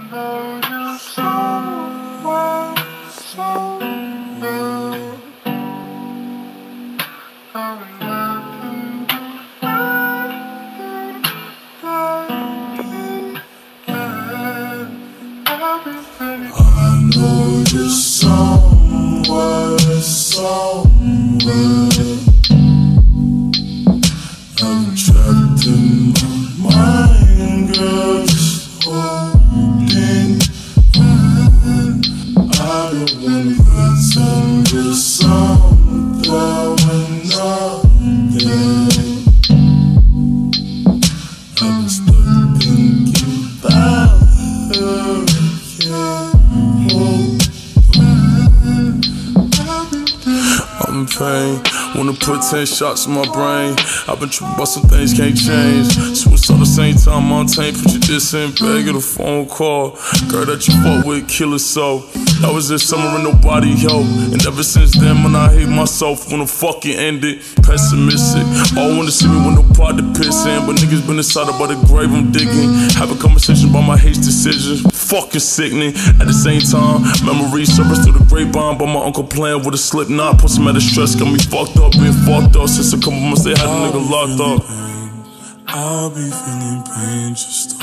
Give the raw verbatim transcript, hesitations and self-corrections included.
Wanna put ten shots in my brain. I've been tripping about some things can't change. Suicide the same time, Montaigne. Put your diss in bag, get a phone call. Girl that you fuck with, kill her so. That was this summer and nobody help. And ever since then, when I hate myself, wanna fucking end it. Pessimistic, all wanna see me with no pot to piss in. But niggas been inside about the grave I'm digging. Have a conversation about my hate decisions. Fucking sickening. At the same time, memories surface through the grapevine. But my uncle playing with a slip knot. Put some out of stress, got me fucked up, been fucked up. Since a couple months they had a nigga locked up. I'll be feeling pain just